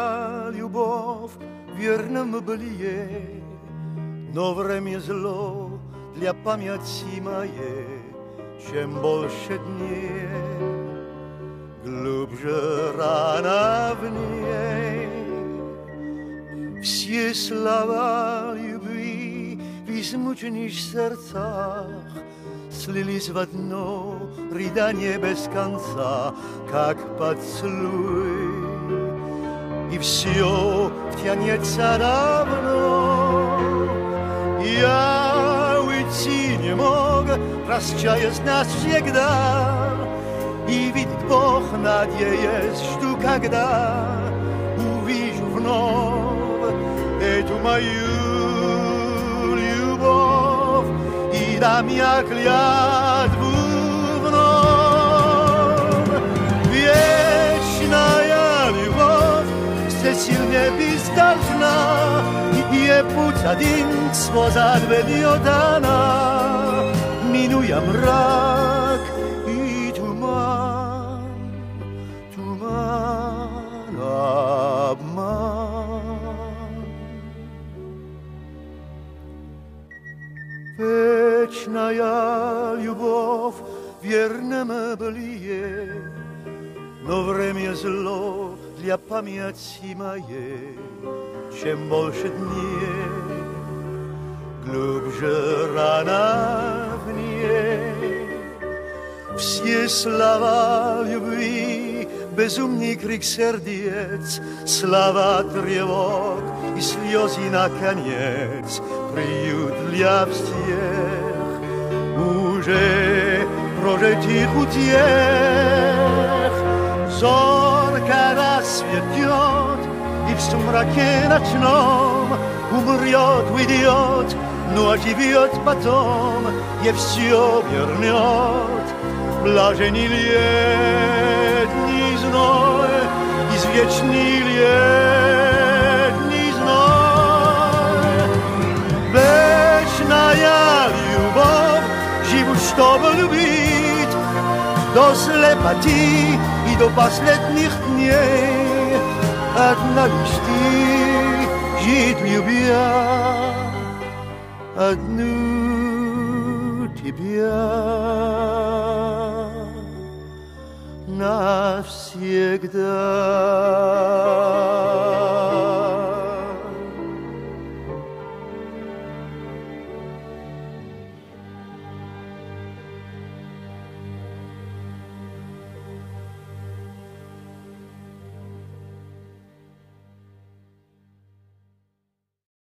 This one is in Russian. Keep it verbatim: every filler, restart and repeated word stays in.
любовь в верном былие, но время зло для памяти моей. Чем больше дней, глубже рана в ней. Все слова любви в измученных сердцах слились в одно рыдание без конца, как поцелуй, и все тянется давно. Я уйти не мог, прощаясь навсегда, и видит Бог, надеясь, жду, когда увижу вновь эту мою любовь, и дам я клятву вновь. Вечная любовь все сильнее бездолжна, и путь один сквозь ведет она, минуя мрак и туман, туман, обман. Вечная любовь в верном былие, но время зло для памяти моей. Чем больше дней, глубже рана в ней. Все слова любви, безумный крик сердец, слова тревог и слезы наконец, приют для всех уже прожитых утех. Зорко рассветет, и в сумраке ночном умрет, уйдет, но оживет потом, и все вернет. Блаженный летний зной, извечный летний зной. Вечная любовь, живут, чтобы любить, до слепоты и до последних дней. Одна лишь ты, жить любя, одну тебя навсегда.